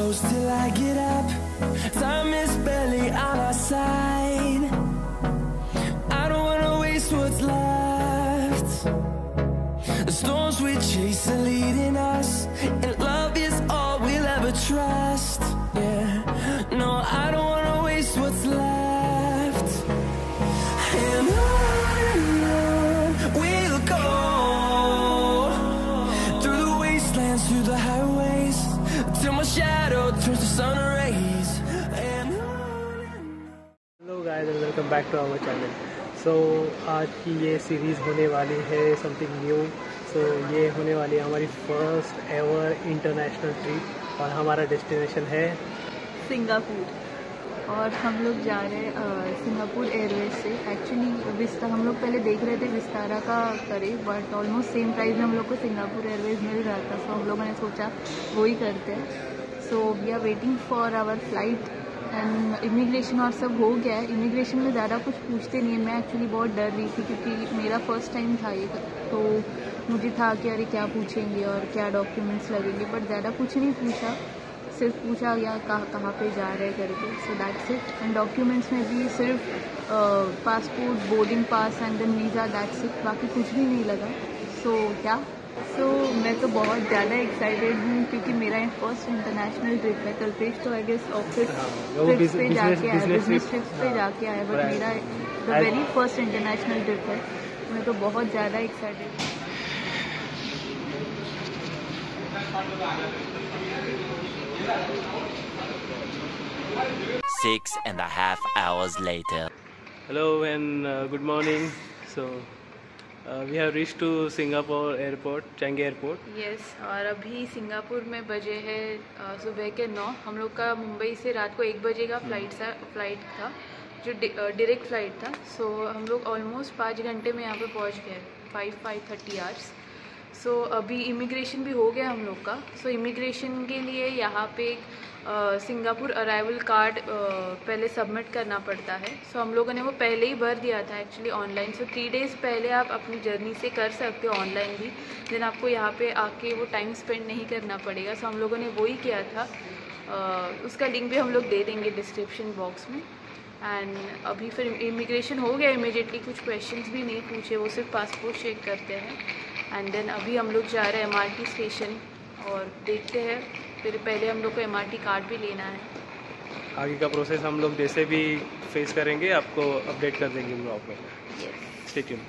close till I get up. Time is barely on our side. I don't wanna waste what's left. The storms we chase are leading us, and love is all we'll ever trust. Yeah, no, I don't wanna waste what's left. And on we'll go, through the wastelands, through the highways, till my shadow turns to sun rays. And hello guys and welcome back to our channel. So आज की ये series होने वाली है something new. सो ये होने वाली है हमारी फर्स्ट एवर इंटरनेशनल ट्रिप और हमारा डेस्टिनेशन है सिंगापुर। और हम लोग जा रहे हैं सिंगापुर एयरवेज से। एक्चुअली हम लोग पहले देख रहे थे विस्तारा का करे, बट ऑलमोस्ट सेम प्राइस में हम लोग को सिंगापुर एयरवेज मिल रहा था। सो हम लोगों ने सोचा वो ही करते हैं। So we are waiting for our flight and immigration और सब हो गया है। इमिग्रेशन में ज़्यादा कुछ पूछते नहीं है। मैं एक्चुअली बहुत डर रही थी क्योंकि मेरा फर्स्ट टाइम था ये, तो मुझे था कि अरे क्या पूछेंगे और क्या डॉक्यूमेंट्स लगेंगे, बट ज़्यादा कुछ नहीं पूछा। सिर्फ पूछा या कहाँ पे जा रहे करके। So that's it. And documents में भी सिर्फ passport, boarding pass and then visa, that's it. बाकी कुछ भी नहीं लगा। सो मैं तो बहुत ज़्यादा एक्साइटेड हूँ क्योंकि मेरा ये फर्स्ट इंटरनेशनल ट्रिप है। कल्पेश तो आई गेस ऑफिस ट्रिप्स पे जाके आया, बिजनेस ट्रिप्स पे जाके आया, बट मेरा the very first international trip है। मैं तो बहुत ज़्यादा एक्साइटेड हूँ। 6.5 hours later. Hello and good morning. So we have reach to Singapore airport, Changi airport. Yes और अभी सिंगापुर में बजे है सुबह के 9। हम लोग का मुंबई से रात को 1 बजे का फ्लाइट था जो डायरेक्ट फ्लाइट था। सो हम लोग ऑलमोस्ट 5 घंटे में यहाँ पे पहुँच गए, 5:30 आवर्स। सो अभी इमिग्रेशन भी हो गया हम लोग का। सो इमिग्रेशन के लिए यहाँ पे सिंगापुर अराइवल कार्ड पहले सबमिट करना पड़ता है। सो हम लोगों ने वो पहले ही भर दिया था एक्चुअली ऑनलाइन। सो 3 डेज़ पहले आप अपनी जर्नी से कर सकते हो ऑनलाइन भी, देन आपको यहाँ पे आके वो टाइम स्पेंड नहीं करना पड़ेगा। सो हम लोगों ने वो ही किया था। उसका लिंक भी हम लोग दे देंगे डिस्क्रिप्शन बॉक्स में। एंड अभी फिर इमिग्रेशन हो गया इमीडिएटली, कुछ क्वेश्चंस भी नहीं पूछे, वो सिर्फ पासपोर्ट चेक करते हैं। एंड देन अभी हम लोग जा रहे हैं MRT स्टेशन और देखते हैं, फिर पहले हम लोग को MRT कार्ड भी लेना है। आगे का प्रोसेस हम लोग जैसे भी फेस करेंगे आपको अपडेट कर देंगे ब्लॉग में। Stay tune.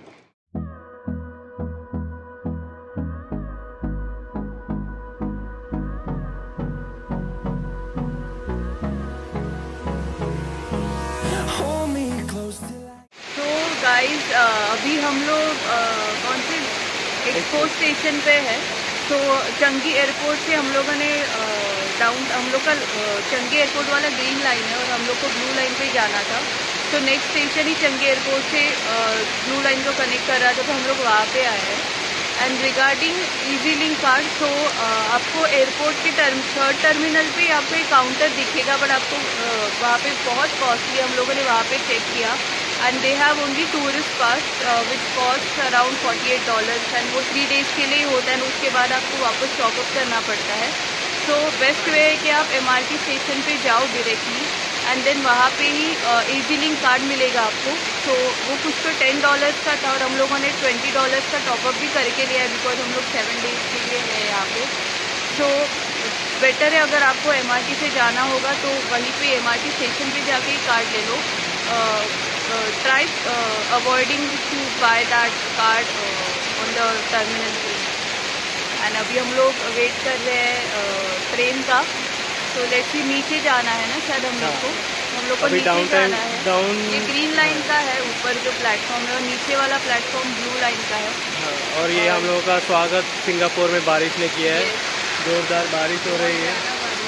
तो गाइस अभी हम लोग कौन से एक्सपो स्टेशन पे है। तो चंगी एयरपोर्ट से हम लोगों ने हम लोग का चंगी एयरपोर्ट वाला ग्रीन लाइन है और हम लोग को ब्लू लाइन पे जाना था। तो नेक्स्ट स्टेशन ही चंगी एयरपोर्ट से ब्लू लाइन को कनेक्ट कर रहा था, तो हम लोग वहाँ पे आए हैं। And regarding EZ link card, तो आपको एयरपोर्ट के थर्ड टर्मिनल पे आपको एक काउंटर दिखेगा, बट आपको वहाँ पे बहुत कॉस्टली, हम लोगों ने वहाँ पे चेक किया। And they have only tourist pass which cost around $48 and वो 3 डेज़ के लिए ही होता है। एंड उसके बाद आपको वापस टॉपअप करना पड़ता है। तो बेस्ट वे है कि आप MRT स्टेशन पे जाओ डायरेक्टली एंड देन वहाँ पे ही इजी लिंक कार्ड मिलेगा आपको। तो वो कुछ तो $10 का था और हम लोगों ने $20 का टॉपअप भी करके लिया है, बिकॉज हम लोग 7 डेज़ के लिए है यहाँ पे। तो बेटर है अगर आपको MRT से जाना होगा तो वहीं पे MRT स्टेशन पे जाके ही कार्ड ले लो। Try avoiding to buy that card on the terminal पे। एंड अभी हम लोग वेट कर रहे हैं ट्रेन का। तो लेट्स सी, नीचे जाना है ना शायद हम लोग को नीचे जाना है। ये ग्रीन लाइन का है ऊपर जो प्लेटफॉर्म है, और नीचे वाला प्लेटफॉर्म ब्लू लाइन का है। और ये हम लोगों का स्वागत सिंगापुर में बारिश ने किया है। जोरदार बारिश हो रही है।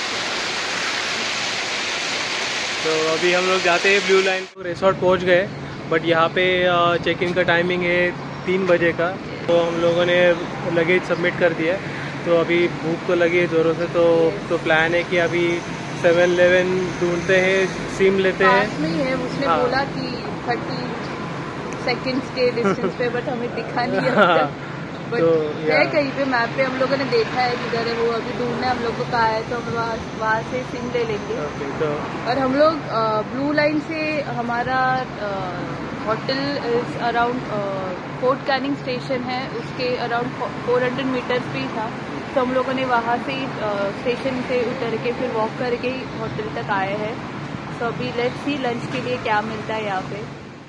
तो अभी हम लोग जाते हैं ब्लू लाइन। रिसोर्ट पहुंच गए, बट यहाँ पे चेक इन का टाइमिंग है 3 बजे का। तो हम लोगों ने लगेज सबमिट कर दिया। तो अभी भूख तो लगी है ज़ोरों से, तो प्लान है कि अभी 7-Eleven ढूंढते हैं, सिम लेते हैं। पास में ही है, उसने बोला कि 30 सेकंड्स के डिस्टेंस पे, बट हमें दिखा नहीं है। बट है कहीं पे मैप पे हम लोगों ने देखा है किधर है वो, अभी ढूंढना हम लोग को कहाँ है, तो हम वहाँ से सिम ले लेंगे। और हम लोग ब्लू लाइन से हमारा hotel is around Fort Canning station है, उसके अराउंड 400 मीटर्स पे ही था, तो हम लोगों ने वहाँ से स्टेशन से उतर के फिर वॉक करके ही होटल तक आए हैं। तो अभी लेट्स सी लंच के लिए क्या मिलता है यहाँ पे।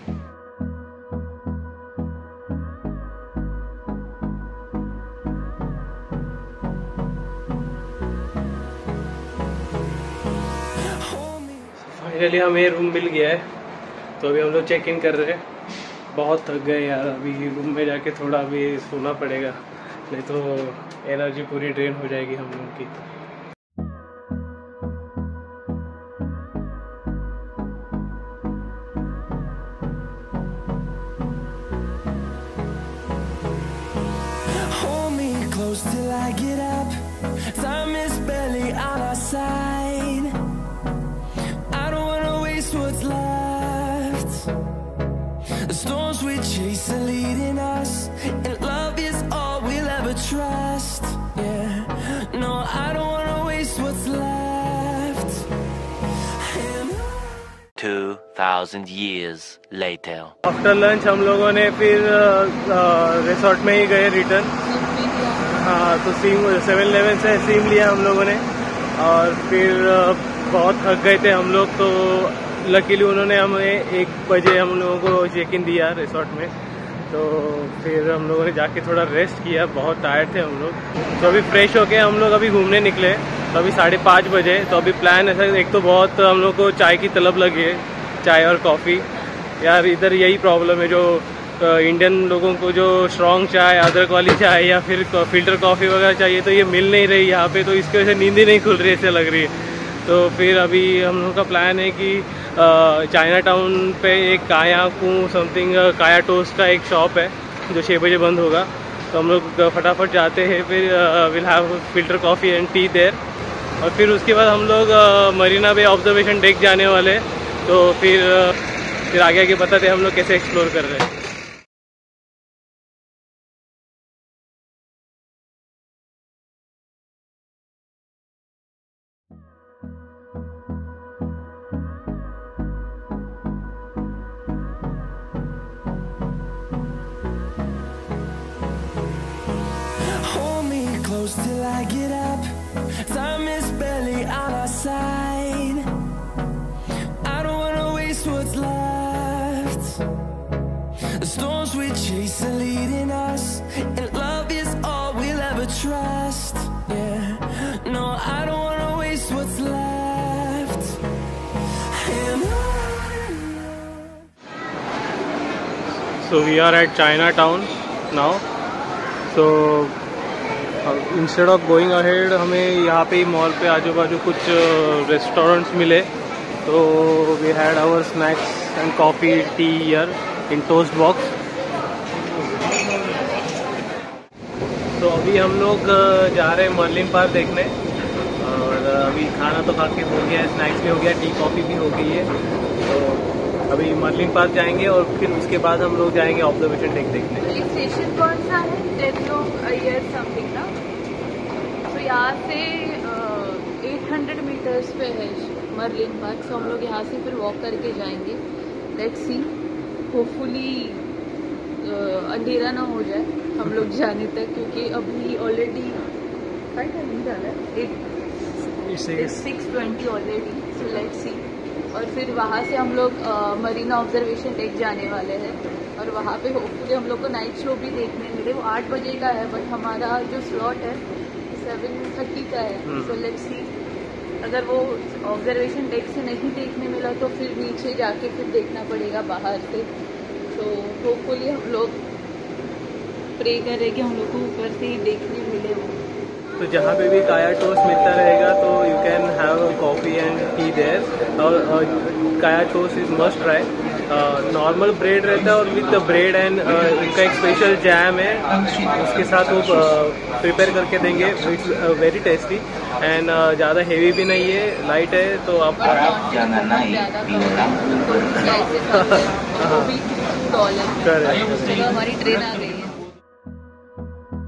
फाइनली हमें रूम मिल गया है, तो अभी हम लोग चेक इन कर रहे हैं। बहुत थक गए यार, अभी रूम में जाके थोड़ा अभी सोना पड़ेगा, नहीं तो एनर्जी पूरी ड्रेन हो जाएगी हम लोग की। Hold me close till I get up. Time is barely on our side. I don't wanna waste what's left. The storms we chase are leading us, and love is all we'll ever trust. Yeah, no, I don't wanna waste what's left. And 2,000 years later. After lunch हम लोगों ने फिर resort में ही गए return. हाँ, तो SIM 7-Eleven से SIM लिया हम लोगों ने, और फिर बहुत थक गए थे हम लोग, तो लकीली उन्होंने हमें 1 बजे हम लोगों को चेक इन दिया रिसोर्ट में। तो फिर हम लोगों ने जाके थोड़ा रेस्ट किया, बहुत टायर्ड थे हम लोग। तो अभी फ्रेश होके हम लोग अभी घूमने निकले, तो अभी 5:30 बजे। तो अभी प्लान ऐसा, एक तो बहुत हम लोग को चाय की तलब लगी है, चाय और कॉफ़ी। यार इधर यही प्रॉब्लम है, जो इंडियन लोगों को जो स्ट्रॉन्ग चाय, अदरक वाली चाय या फिर फिल्टर कॉफ़ी वगैरह चाहिए, तो ये मिल नहीं रही यहाँ पे, तो इसकी वजह से नींद ही नहीं खुल रही ऐसे लग रही है। तो फिर अभी हम लोग का प्लान है कि चाइना टाउन पे एक काया टोस्ट का एक शॉप है जो 6 बजे बंद होगा, तो हम लोग फटाफट जाते हैं, फिर will have filter coffee and tea there. और फिर उसके बाद हम लोग मरीना बे ऑब्जर्वेशन डेक जाने वाले, तो फिर आगे आगे बताते हैं हम लोग कैसे एक्सप्लोर कर रहे हैं। hold me close till I get up. Time is barely on our side. I don't wanna waste what's left. The storms we chase are leading us, and love is all we'll ever trust. Yeah, no, I don't wanna waste what's left. And So we are at Chinatown now. So instead of going ahead, हमें यहाँ पे mall पे आजू बाजू कुछ restaurants मिले, तो we had our snacks and coffee tea here in Toast Box. तो अभी हम लोग जा रहे हैं मर्लिन पार्क देखने, और अभी खाना तो खा के हो गया है, स्नैक्स भी हो गया, टी कॉफ़ी भी हो गई है। तो अभी मर्लिन पार्क जाएंगे, और फिर उसके बाद हम लोग जाएंगे ऑब्जर्वेशन डेक देखने। स्टेशन कौन सा है? समथिंग ना। तो यहाँ से 800 मीटर्स पे है मर्लिन पार्क, तो हम लोग यहाँ से फिर वॉक करके जाएंगे। लेट्स सी, होपफुली अंधेरा ना हो जाए हम लोग जाने तक, क्योंकि अभी ऑलरेडी टाइमिंग ज़्यादा है, 6:20 ऑलरेडी। So let's see. और फिर वहाँ से हम लोग मरीना ऑब्जर्वेशन डेक जाने वाले हैं, और वहाँ पे होपफुली हम लोग को नाइट शो भी देखने मिले। वो 8 बजे का है, बट हमारा जो स्लॉट है 7:30 का है। सो लेट्स सी, अगर वो ऑब्जर्वेशन डेक से नहीं देखने मिला तो फिर नीचे जाके फिर देखना पड़ेगा बाहर से। तो होपफुली हम लोग प्रे कर रहे कि हम लोग को ऊपर से ही देखने मिले वो। तो जहाँ पे भी काया टोस्ट मिलता रहेगा, तो you can have coffee and tea there, और kaya toast is must try. Normal bread रहता है, और विद ब्रेड एंड उनका एक स्पेशल जैम है, उसके साथ वो प्रिपेयर करके देंगे। इट्स वेरी टेस्टी एंड ज़्यादा हेवी भी नहीं है, लाइट है, तो आप $2 हमारी ट्रेन आ गई है।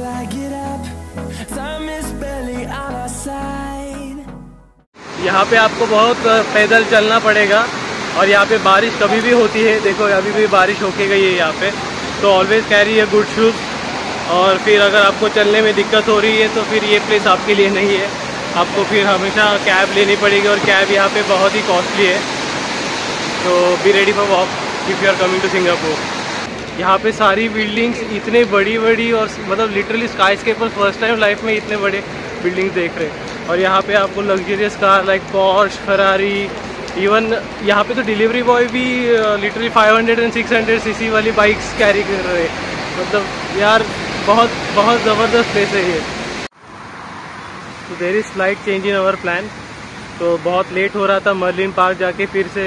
till I get up. Time is barely on our side. यहाँ पे आपको बहुत पैदल चलना पड़ेगा और यहाँ पे बारिश कभी भी होती है। देखो अभी भी बारिश होके गई है यहाँ पे, तो always carry a good shoes. और फिर अगर आपको चलने में दिक्कत हो रही है तो फिर ये प्लेस आपके लिए नहीं है, आपको फिर हमेशा कैब लेनी पड़ेगी और कैब यहाँ पे बहुत ही कॉस्टली है। तो be ready for walk if you are coming to Singapore. यहाँ पे सारी बिल्डिंग्स इतने बड़ी बड़ी और मतलब literally skyscraper first time life में इतने बड़े बिल्डिंग्स देख रहे हैं। और यहाँ पे आपको luxurious car like Porsche, Ferrari, even यहाँ पे तो डिलीवरी बॉय भी लिटरली 500 और 600 सीसी वाली बाइक्स कैरी कर रहे हैं। मतलब यार बहुत बहुत ज़बरदस्त प्लेस है ये। तो there is slight change in our plan. तो बहुत लेट हो रहा था मर्लिन पार्क जाके फिर से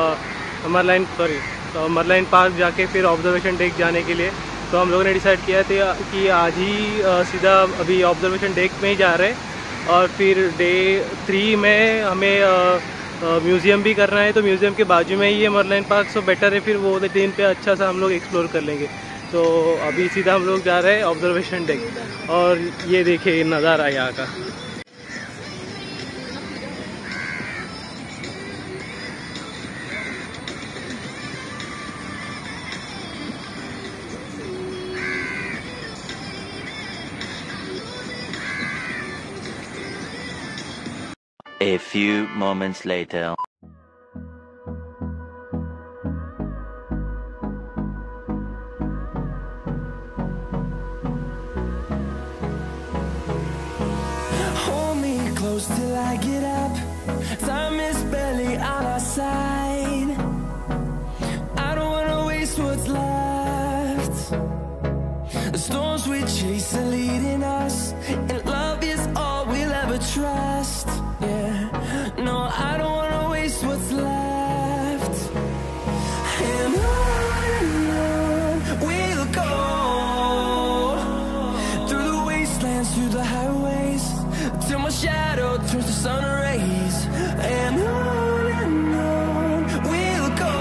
मरलाइन पार्क जाके फिर ऑब्जर्वेशन डेक जाने के लिए। तो हम लोगों ने डिसाइड किया था कि आज ही सीधा अभी ऑब्जर्वेशन डेक में ही जा रहे हैं और फिर डे 3 में हमें म्यूज़ियम भी करना है। तो म्यूज़ियम के बाजू में ही है मरलाइन पार्क, सो बेटर है फिर वो दिन पे अच्छा सा हम लोग एक्सप्लोर कर लेंगे। तो अभी सीधा हम लोग जा रहे हैं ऑब्जर्वेशन डेक। और ये देखिए नज़ारा यहाँ का। A few moments later. Hold me close till I get up. Time is barely on our side. I don't wanna waste what's left. The storms we chase are leading us, and love is all we'll ever trust. Yeah, no, I don't wanna waste what's left. And on we'll go, through the wastelands, through the highways, till my shadow turns to sun rays. And on we'll go,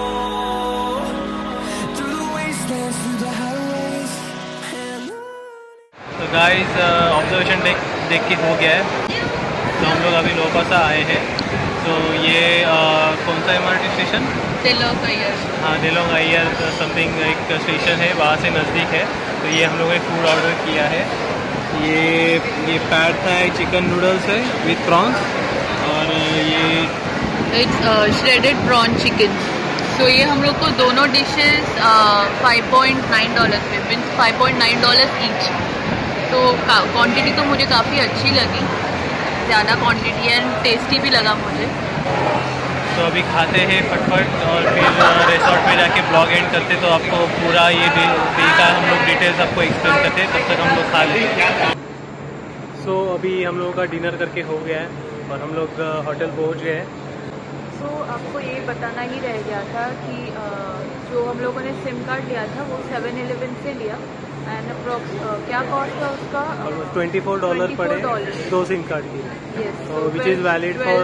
through the wastelands, through the highways. And तो guys observation deck देख के हो गया है। तो हम लोग अभी लोपासा आए हैं। तो ये कौन सा MRT स्टेशन? Telok Ayer. हाँ, डेलोंग अय्यर समथिंग एक स्टेशन है, वहाँ से नज़दीक है। तो ये हम लोगों ने फूड ऑर्डर किया है। ये पैड था, चिकन नूडल्स है विथ प्रॉन्स, और ये इट्स श्रेडेड प्रॉन चिकन। तो ये हम लोग को दोनों डिशेस $5.9 में, मीन्स $5.9 ईच। तो क्वांटिटी तो मुझे काफ़ी अच्छी लगी, ज़्यादा क्वांटिटी एंड टेस्टी भी लगा मुझे। तो अभी खाते हैं फटफट और फिर रिसोर्ट में जाके ब्लॉग एंड करते। तो आपको पूरा ये डे का हम लोग डिटेल्स आपको एक्सप्लेन करते हैं, तब तक हम लोग खा लेंगे। सो अभी हम लोगों का डिनर करके हो गया है और हम लोग होटल पहुंच गए हैं। तो आपको ये बताना ही रह गया था कि जो हम लोगों ने सिम कार्ड लिया था वो 7-Eleven से लिया एंड क्या कॉस्ट था उसका? $24 पड़े 2 सिम कार्ड की। Yes, so which is valid for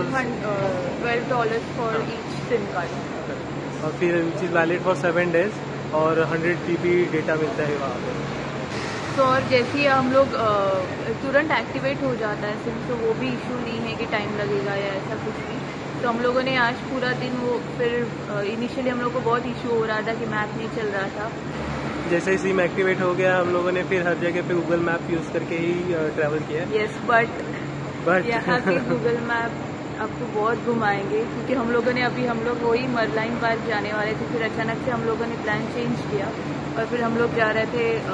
$12 for each SIM card, और फिर which is valid for 7 days और 100 GB डेटा मिलता है वहाँ पे। तो और जैसे ही हम लोग तुरंत एक्टिवेट हो जाता है सिम, तो वो भी इशू नहीं है कि टाइम लगेगा या ऐसा कुछ भी। तो हम लोगों ने आज पूरा दिन वो फिर इनिशियली हम लोग को बहुत इशू हो रहा था कि मैप नहीं चल रहा था। जैसे ही सिम एक्टिवेट हो गया हम लोगों ने फिर हर जगह पे गूगल मैप यूज़ करके ही ट्रैवल किया। यस, बट यहाँ के गूगल मैप आपको बहुत घुमाएंगे, क्योंकि हम लोग वही मरलाइन पार्क जाने वाले थे। फिर अचानक से हम लोगों ने प्लान चेंज किया और फिर हम लोग जा रहे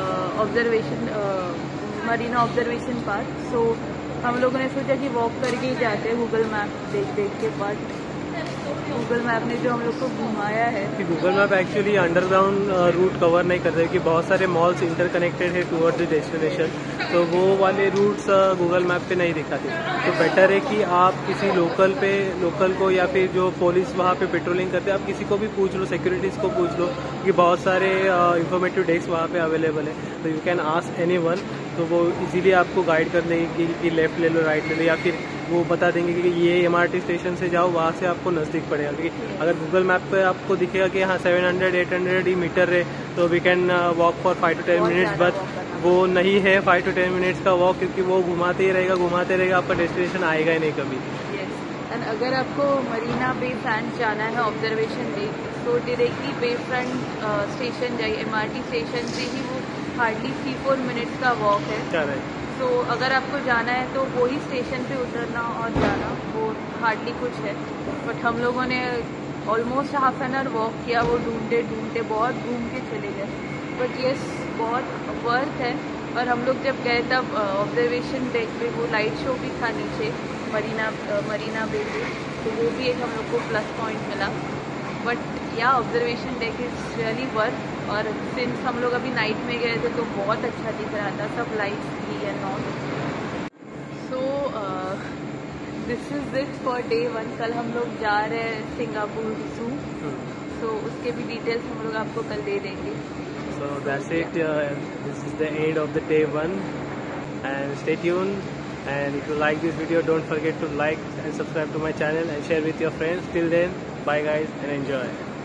थे मरीना ऑब्जर्वेशन पार्क। सो हम लोगों ने सोचा कि वॉक करके ही जाते हैं गूगल मैप देख के। पार्क गूगल मैप ने जो हम लोग को घुमाया है कि Google map actually underground route cover नहीं करते, कि बहुत सारे मॉल्स इंटरकनेक्टेड है टूवर्ड द डेस्टिनेशन, तो वो वाले रूट्स गूगल मैप पे नहीं दिखाते। तो बेटर है कि आप किसी लोकल को या फिर जो पुलिस वहाँ पे पेट्रोलिंग करते हैं, आप किसी को भी पूछ लो, सिक्योरिटीज़ को पूछ लो, कि बहुत सारे इंफॉर्मेटिव डेस्क वहाँ पे अवेलेबल है। तो यू कैन आस्क एनीवन, तो वो इजीली आपको गाइड कर देंगे कि लेफ़्ट ले लो, राइट ले लो, या फिर वो बता देंगे कि ये MRT स्टेशन से जाओ, वहाँ से आपको नज़दीक पड़ेगा। क्योंकि अगर गूगल मैप पे आपको दिखेगा कि हाँ 700-800 ही मीटर है, तो we can walk for 5 to 10 minutes, वो नहीं है 5 to 10 मिनट्स का वॉक, क्योंकि वो घुमाते ही रहेगा, आपका डेस्टिनेशन आएगा ही नहीं कभी। एंड अगर आपको मरीना बे सैंड जाना है ऑब्जर्वेशन डेक, तो डायरेक्टली बे फ्रंट स्टेशन जाइए, MRT स्टेशन से ही वो हार्डली 3-4 मिनट्स का वॉक है। करेक्ट। तो अगर आपको जाना है तो वही स्टेशन पे उतरना और जाना, वो हार्डली कुछ है। बट हम लोगों ने almost half an hour walk किया, वो ढूंढते बहुत घूम के चले गए। बट यस, बहुत वर्थ है। और हम लोग जब गए तब ऑब्जर्वेशन डेक पे वो लाइट शो भी था नीचे मरीना बे पे, तो वो भी एक हम लोग को प्लस पॉइंट मिला। बट या observation deck is really worth. और सिंस हम लोग अभी नाइट में गए थे तो बहुत अच्छा दिख रहा था, सब लाइट्स थी and all. So this is it for day 1। कल हम लोग जा रहे हैं सिंगापुर ज़ू, तो उसके भी डिटेल्स हम लोग आपको कल दे देंगे। So that's it. This is the end of the day 1, and stay tuned. And if you like this video, don't forget to like and subscribe to my channel and share with your friends. Till then, bye guys and enjoy.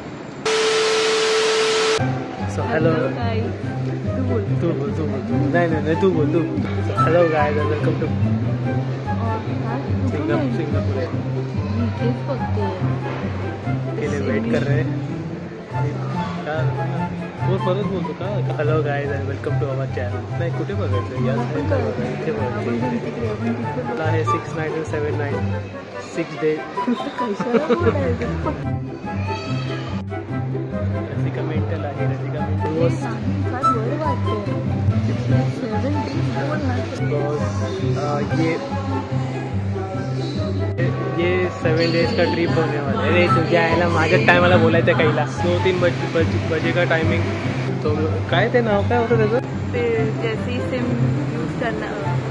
So hello guys. तू बोल नहीं तू बोल। So hello guys and welcome to Singapore. के लिए wait कर रहे हैं। वो परत बोलतो का hello guys and welcome to our channel. नाही कुठे बघायचं या इथे बघायचं। मला आहे 6979 6 days। रसिका मेंटल आहे, रसिका ये 7 days का ट्रिप होने वाला है। अरे तुझ्या यायला माझ्या टायमाला बोलायचं काहीला 2-3 बजे का टायमिंग। तो काय ते नाव काय होतं त्याचं? ते जैसे ही सिम यूज़ करना